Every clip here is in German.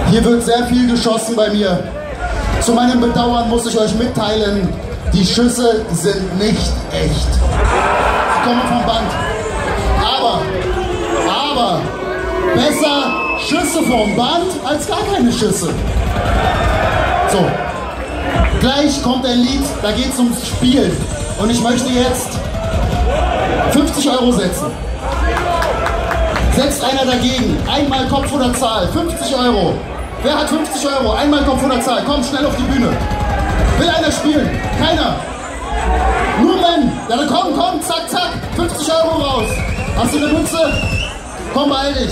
Hier wird sehr viel geschossen bei mir. Zu meinem Bedauern muss ich euch mitteilen, die Schüsse sind nicht echt. Sie kommen vom Band. Aber besser Schüsse vom Band als gar keine Schüsse. So, gleich kommt ein Lied, da geht es ums Spiel. Und ich möchte jetzt 50 € setzen. Setzt einer dagegen. Einmal Kopf oder Zahl. 50 €. Wer hat 50 €? Einmal Kopf oder Zahl. Komm, schnell auf die Bühne. Will einer spielen? Keiner. Nur wenn. Ja, dann komm, zack, zack. 50 € raus. Hast du eine Münze? Komm, beeil dich.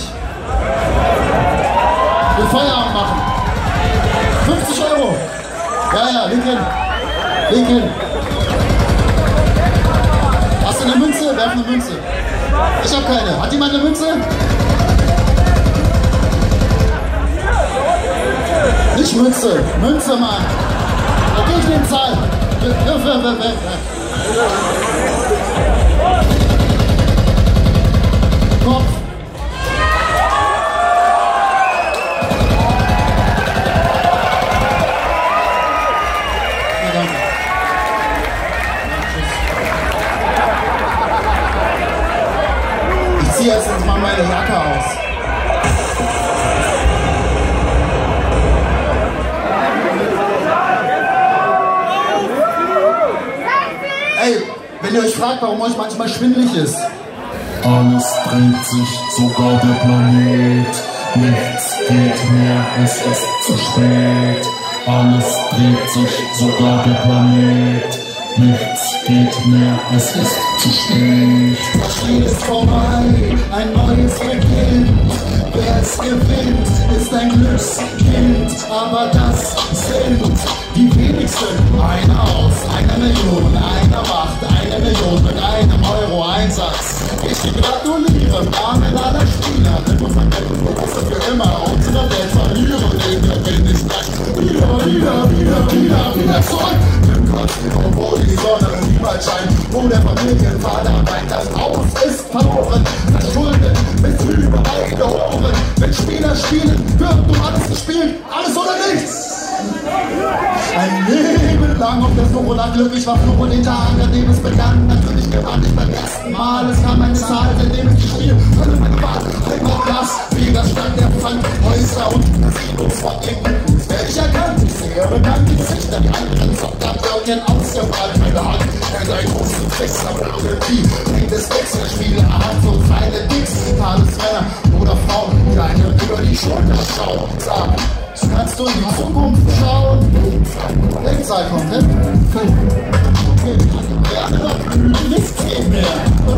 Will Feierabend machen. 50 €. Ja, leg hin. Hast du eine Münze? Werf eine Münze. Ich hab keine. Hat jemand eine Münze? Nicht Münze. Münze, Mann. Okay, ich nehme Zahl. Kopf. Ich ziehe erst mal meine Jacke aus. Ey, wenn ihr euch fragt, warum euch manchmal schwindelig ist. Alles dreht sich, sogar der Planet. Nichts geht mehr, es ist zu spät. Alles dreht sich, sogar der Planet. Nichts geht mehr, es ist zu spät. Das Spiel ist vorbei, ein neues beginnt. Wer es gewinnt, ist ein Glückskind. Aber das sind die wenigsten. Einer aus einer Million, einer macht 1 Million mit einem Euro-Einsatz. Ich gratuliere, Namen aller Spieler. Denn unser Geld ist für immer unsere Welt verlieren. Den bin ich gleich wieder zurück. Wo die Sonne niemals scheint, wo der Familienvater meint, das Haus ist verloren, verschuldet, bis überall gehoben. Wenn Spieler spielen, wird um alles gespielt, alles oder nichts. Ein Leben lang auf der Suche nach Glück, ich war froh den Tag, an dem es begann. Natürlich gewann ich beim ersten Mal, es kam eine Zahl, seitdem ich gespielt, völlig meine Wahl, immer Glas, Widerstand, der Pfand, Häuser und Casinos von hinten. Werde ich erkannt, ich sehe bekannt, die Gesichter, die anderen Sockabwürgen ausgemalt, meine Hand, ein großen Fix, aber irgendwie hängt es Wechselspiele an, so feine Dicks, Talismänner oder Frauen, die einem über die Schulter schauen, sagen, kannst du in die Zukunft schauen? Denkzahl kommt, ne? Nichts geht mehr.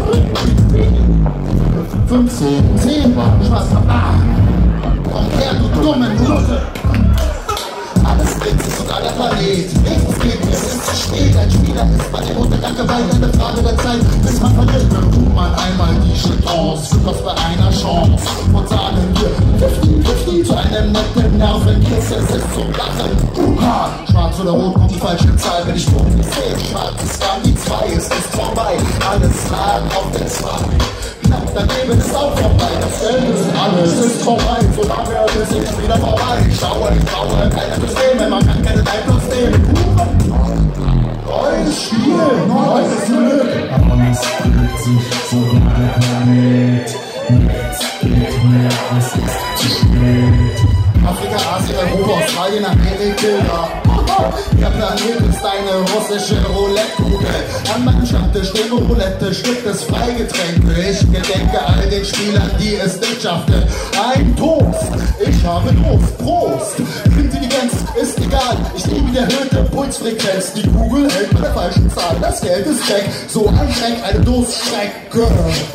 15, 10, Spaß. Komm her, du dummen Nutte. Alles dreht sich sogar der Planet. Nichts geht mehr, es ist zu spät. Ein Spieler ist bei dem Untergang geweiht. Eine Frage der Zeit, bis man verliert. Tut man einmal die Chance, für das bei einer Chance. Und sagen wir 50-50 zu einem netten Nervenkiss. Es ist zum Lachen. Schwarz oder rot kommt die falsche Zahl. Wenn ich rot nicht sehe, schwarz ist dann die 2. Es ist vorbei, alles lagen auf der 2. Knapp daneben ist auch vorbei, das Geld ist alles, ist vorbei, solange es ist wieder vorbei. Ich schaue, keine Systeme, man kann keine Zeit plus nehmen. Neues Spiel, neues Glück. Alles dreht sich, sogar der Planet. Nichts geht mehr, es ist zu spät. Afrika, Asien, Europa, Australien, Amerika. Der Planet ist eine russische Roulette-Kugel. An meinem Schreibtisch stehen Roulette, Stück des Freigetränke. Ich gedenke all den Spielern, die es nicht schafften. Ein Toast, ich habe Durst, Prost. Intelligenz ist egal, ich liebe die erhöhte Pulsfrequenz. Die Kugel hält mit der falschen Zahl, das Geld ist weg. So ein Schreck, eine Durststrecke.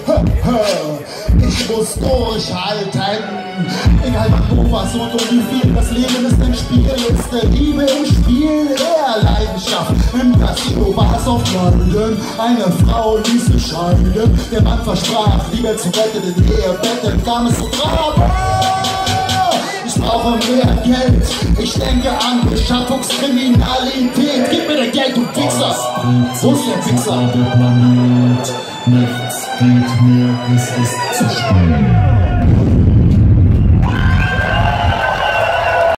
Ich muss durchhalten. Egal was und wie viel, das Leben ist ein Spiel, ist der Liebe im Spiel, eher Leidenschaft. Im Casino war es auf London, eine Frau ließ sich scheiden. Der Mann versprach, Liebe zu retten, in Ehebetten kam es zu Graben. Ich brauche mehr Geld, ich denke an Beschaffungskriminalität. Gib mir das Geld, du Wichser! Wo ist der Wichser? Nichts geht mehr, es ist zu spät.